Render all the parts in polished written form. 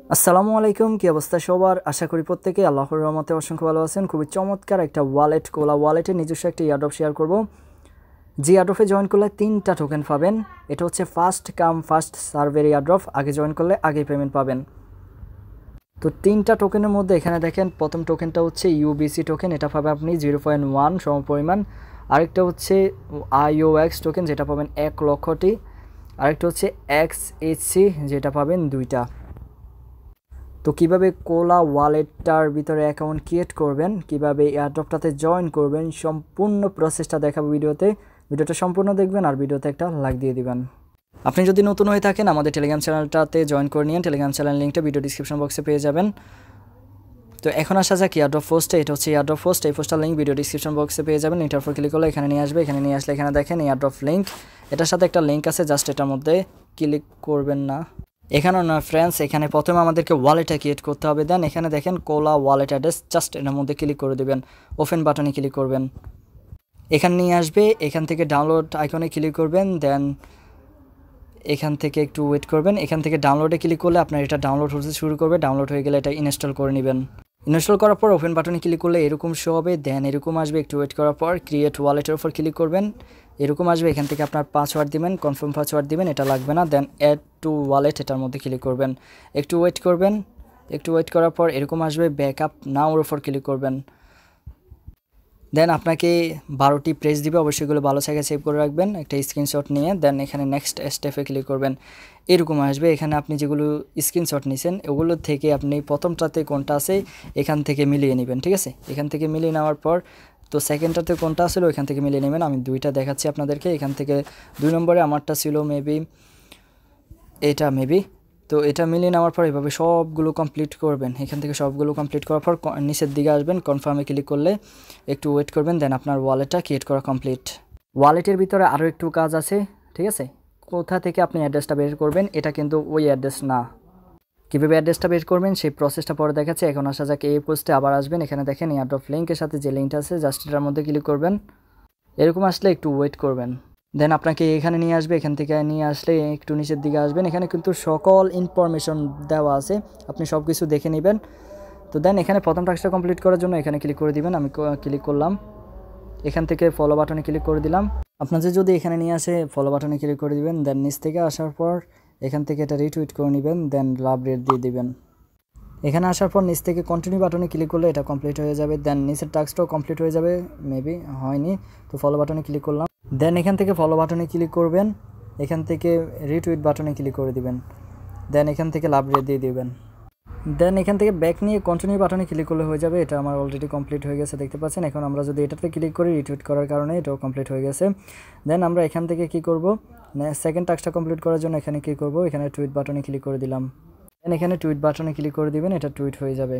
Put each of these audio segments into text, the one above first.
আসসালামু আলাইকুম, কি অবস্থা সবার? আশা করি প্রত্যেকে আল্লাহর রহমতে অসংখ্য ভালো আছেন। খুবই চমৎকার একটা ওয়ালেট, কোলা ওয়ালেটের নিজস্ব একটা ইয়ারড্রপ শেয়ার করব। যে ইয়ারড্রপে জয়েন করলে 3টা টোকেন পাবেন। এটা হচ্ছে ফার্স্ট কাম ফার্স্ট সার্ভের ইয়ারড্রপ। আগে জয়েন করলে আগেই পেমেন্ট পাবেন। তো 3টা টোকেনের মধ্যে এখানে দেখেন, প্রথম টোকেনটা হচ্ছে ইউবিসি টোকেন, এটা পাবে আপনি 0.1 সমপরিমাণ। আরেকটা হচ্ছে IOX টোকেন, যেটা পাবেন 1 লক্ষটি। আরেকটা হচ্ছে XHC, যেটা পাবেন 2টা। তো কিভাবে কোলা ওয়ালেটটার ভিতরে অ্যাকাউন্ট ক্রিয়েট করবেন, কিভাবে এয়ারড্রপটাতে জয়েন করবেন, সম্পূর্ণ প্রসেসটা দেখাবো ভিডিওটা সম্পূর্ণ দেখবেন আর ভিডিওতে একটা লাইক দিয়ে দিবেন। আপনি যদি নতুন হয়ে থাকেন আমাদের টেলিগ্রাম চ্যানেলটাতে জয়েন করে নিন। টেলিগ্রাম চ্যানেল লিঙ্কটা ভিডিও ডিসক্রিপশন বক্সে পেয়ে যাবেন। তো এখন আসা যাক এয়ারড্রপ পোস্টে। এটা হচ্ছে এয়ারড্রপ পোস্ট। এই পোস্টার লিঙ্ক ভিডিও ডিসক্রিপশন বক্সে পেয়ে যাবেন। লিঙ্কটার উপর ক্লিক করলে এখানে নিয়ে আসবে। এখানে নিয়ে আসলে এখানে দেখেন এয়ারড্রপ লিঙ্ক, এটার সাথে একটা লিঙ্ক আছে, জাস্ট এটার মধ্যে ক্লিক করবেন না। এখানেও না ফ্রেন্ডস, এখানে প্রথমে আমাদেরকে ওয়ালেটটা ক্রিয়েট করতে হবে। দেন এখানে দেখেন কোলা ওয়ালেট অ্যাড্রেস, জাস্ট এটার মধ্যে ক্লিক করে দেবেন। ওপেন বাটনে ক্লিক করবেন, এখানে নিয়ে আসবে। এখান থেকে ডাউনলোড আইকনে ক্লিক করবেন। দেন এখান থেকে একটু ওয়েট করবেন। এখান থেকে ডাউনলোডে ক্লিক করলে আপনার এটা ডাউনলোড হতে শুরু করবে। ডাউনলোড হয়ে গেলে এটা ইনস্টল করে নেবেন। ইনস্টল করার পর ওপেন বাটনে ক্লিক করলে এরকম শো হবে। দেন এরকম আসবে। একটু ওয়েট করার পর ক্রিয়েট ওয়ালেটের উপর ক্লিক করবেন। এরকম আসবে। এখান থেকে আপনার পাসওয়ার্ড দিবেন, কনফার্ম পাসওয়ার্ড দিবেন, এটা লাগবে না। দেন অ্যাড টু ওয়ালেট, এটার মধ্যে ক্লিক করবেন। একটু ওয়েট করবেন। একটু ওয়েট করার পর এরকম আসবে। ব্যাকআপ নাও এর উপর ক্লিক করবেন। দেন আপনাকে 12টি প্রেস দিবে, অবশ্যই এগুলো ভালো জায়গায় সেভ করে রাখবেন একটা স্ক্রিনশট নিয়ে। দেন এখানে নেক্সট স্টেপে ক্লিক করবেন। এরকম আসবে। এখানে আপনি যেগুলো স্ক্রিনশট নিয়েছেন ওগুলো থেকে আপনি প্রথমটাতে কোনটা আছে এখান থেকে মিলিয়ে নেবেন, ঠিক আছে? এখান থেকে মিলিয়ে নেওয়ার পর তো সেকেন্ডটাতে কোনটা আসলে ওইখান থেকে মিলিয়ে নেবেন। আমি 2টা দেখাচ্ছি আপনাদেরকে। এখান থেকে 2 নম্বরে আমারটা ছিল মেবি এটা, তো এটা মিলিয়ে নেওয়ার পর এভাবে সবগুলো কমপ্লিট করবেন। এখান থেকে সবগুলো কমপ্লিট করার পর নিচের দিকে আসবেন, কনফার্মে ক্লিক করলে একটু ওয়েট করবেন। দেন আপনার ওয়ালেটটা ক্রিয়েট করা কমপ্লিট। ওয়ালেটের ভিতরে আরও একটু কাজ আছে, ঠিক আছে? কোথা থেকে আপনি অ্যাড্রেসটা বের করবেন, এটা কিন্তু ওই অ্যাড্রেস না। কীভাবে অ্যাড্রেসটা বের করবেন সেই প্রসেসটা পরে দেখাচ্ছে। এখন আসা যাক এই পোস্টে আবার আসবেন। এখানে দেখেন এয়ারড্রপ লিঙ্কের সাথে যে লিঙ্কটা আছে, জাস্ট এটার মধ্যে ক্লিক করবেন। এরকম আসলে একটু ওয়েট করবেন। দেন আপনাকে এখানে নিয়ে আসবে। এখান থেকে নিয়ে আসলে একটু নিচের দিকে আসবেন। এখানে কিন্তু সকল ইনফরমেশন দেওয়া আছে, আপনি সব কিছু দেখে নেবেন। তো দেন এখানে প্রথম টাস্কটা কমপ্লিট করার জন্য এখানে ক্লিক করে দিবেন। আমি ক্লিক করলাম। এখান থেকে ফলো বাটনে ক্লিক করে দিলাম। আপনাদের যদি এখানে নিয়ে আসে ফলো বাটনে ক্লিক করে দিবেন। দেন নিচ থেকে আসার পর এখান থেকে এটা রিটুইট করে নেবেন। দেন লাভ রেট দিয়ে দিবেন। এখানে আসার পর নিচ থেকে কন্টিনিউ বাটনে ক্লিক করলে এটা কমপ্লিট হয়ে যাবে। দেন নিচের টাস্কটাও কমপ্লিট হয়ে যাবে, মেবি হয়নি। তো ফলো বাটনে ক্লিক করলাম। দেন এখান থেকে ফলো বাটনে ক্লিক করবেন। এখান থেকে রিটুইট বাটনে ক্লিক করে দিবেন। দেন এখান থেকে লাভ রেট দিয়ে দিবেন। দেন এখান থেকে ব্যাক নিয়ে কন্টিনিউ বাটনে ক্লিক করলে হয়ে যাবে। এটা আমার অলরেডি কমপ্লিট হয়ে গেছে, দেখতে পাচ্ছেন। এখন আমরা যদি এটাতে ক্লিক করি রিটুইট করার কারণে এটাও কমপ্লিট হয়ে গেছে। দেন আমরা এখান থেকে কি করব, সেকেন্ড টাস্কটা কমপ্লিট করার জন্য এখানে কি করব, এখানে টুইট বাটনে ক্লিক করে দিলাম। দেন এখানে টুইট বাটনে ক্লিক করে দিবেন, এটা টুইট হয়ে যাবে।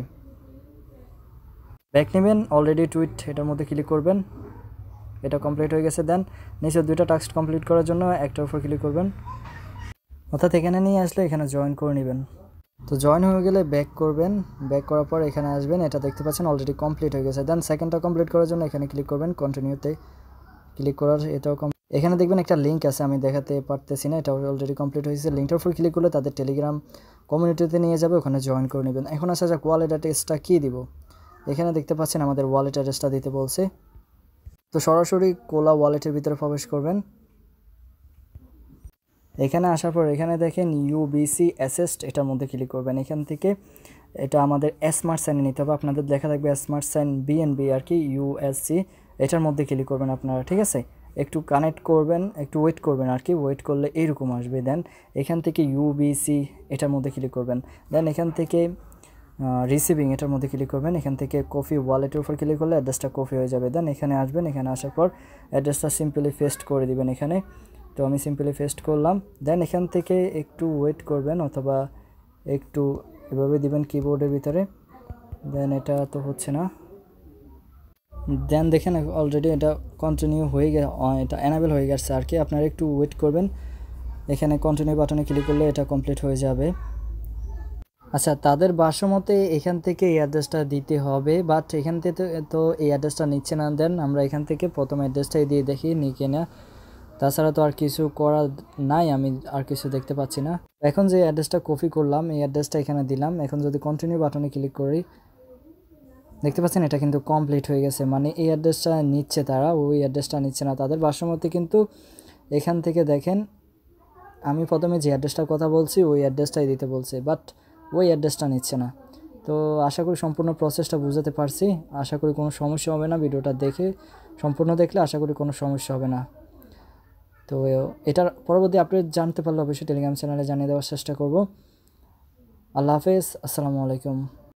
ব্যাক নেবেন, অলরেডি টুইট এটার মধ্যে ক্লিক করবেন, এটা কমপ্লিট হয়ে গেছে। দেন নিচে 2টা টাস্ক কমপ্লিট করার জন্য একটার উপর ক্লিক করবেন, অর্থাৎ এখানে নিয়ে আসলে এখানে জয়েন করে নেবেন। তো জয়েন হয়ে গেলে ব্যাক করবেন। ব্যাক করার পর এখানে আসবেন, এটা দেখতে পাচ্ছেন অলরেডি কমপ্লিট হয়ে গেছে। দেন সেকেন্ডটা কমপ্লিট করার জন্য এখানে ক্লিক করবেন, কন্টিনিউতে ক্লিক করার এটাও এখানে দেখবেন একটা লিঙ্ক আছে, আমি দেখাতে পারতেছি না, এটা অলরেডি কমপ্লিট হয়েছে। লিঙ্কটার উপর ক্লিক করলে তাদের টেলিগ্রাম কমিউনিটিতে নিয়ে যাবে, ওখানে জয়েন করে নেবেন। এখন আসা যাক ওয়ালেট অ্যাড্রেসটা কী দিব। এখানে দেখতে পাচ্ছেন আমাদের ওয়ালেট অ্যাড্রেসটা দিতে বলছে। তো সরাসরি কোলা ওয়ালেটের ভিতরে প্রবেশ করবেন। এখানে আসার পর এখানে দেখেন UBC অ্যাসেস্ট, এটার মধ্যে ক্লিক করবেন। এখান থেকে এটা আমাদের স্মার্ট সাইনে নিতে হবে, আপনাদের দেখা থাকবে স্মার্ট সাইন BNB আর কি, USC, এটার মধ্যে ক্লিক করবেন আপনারা, ঠিক আছে? একটু কানেক্ট করবেন, একটু ওয়েট করবেন আর কি। ওয়েট করলে এইরকম আসবে। দেন এখান থেকে UBC এটার মধ্যে ক্লিক করবেন। দেন এখান থেকে রিসিভিং এটার মধ্যে ক্লিক করবেন। এখান থেকে কপি ওয়ালেটের উপর ক্লিক করলে অ্যাড্রেসটা কপি হয়ে যাবে। দেন এখানে আসবেন, এখানে আসার পর অ্যাড্রেসটা সিম্পলি পেস্ট করে দিবেন এখানে। তো আমি সিম্পলি পেস্ট করলাম। দেন এখান থেকে একটু ওয়েট করবেন, অথবা একটু এভাবে দিবেন কিবোর্ডের ভিতরে। দেন এটা তো হচ্ছে না। দেন দেখেন অলরেডি এটা কন্টিনিউ হয়ে এটা এনাবেল হয়ে গেছে আর কি। আপনারা একটু ওয়েট করবেন। এখানে কন্টিনিউ বাটনে ক্লিক করলে এটা কমপ্লিট হয়ে যাবে। আচ্ছা, তাদের ভাষ্যমতে এখান থেকে এই অ্যাড্রেসটা দিতে হবে, বাট এখান থেকে তো এই অ্যাড্রেসটা নিচ্ছে না। দেন আমরা এখান থেকে প্রথম অ্যাড্রেসটাই দিয়ে দেখি নিকে না। তাছাড়া তো আর কিছু করা নাই, আমি আর কিছু দেখতে পাচ্ছি না। এখন যে অ্যাড্রেসটা কপি করলাম এই অ্যাড্রেসটা এখানে দিলাম। এখন যদি কন্টিনিউ বাটনে ক্লিক করি, দেখতে পাচ্ছেন এটা কিন্তু কমপ্লিট হয়ে গেছে। মানে এই অ্যাড্রেসটা নিচ্ছে তারা, ওই অ্যাড্রেসটা নিচ্ছে না। তাদের ভাষ্যমতে কিন্তু এখান থেকে দেখেন আমি প্রথমে যে অ্যাড্রেসটার কথা বলছি ওই অ্যাড্রেসটাই দিতে বলছে, বাট ওই অ্যাড্রেসটা নিচ্ছে না। তো আশা করি সম্পূর্ণ প্রসেসটা বুঝাতে পারছি। আশা করি কোনো সমস্যা হবে না। ভিডিওটা দেখে সম্পূর্ণ দেখলে আশা করি কোনো সমস্যা হবে না। তো এটার পরবর্তী আপডেট জানতে পারলে অবশ্যই টেলিগ্রাম চ্যানেলে জানিয়ে দেওয়ার চেষ্টা করব। আল্লাহ হাফেজ, আসসালামু আলাইকুম।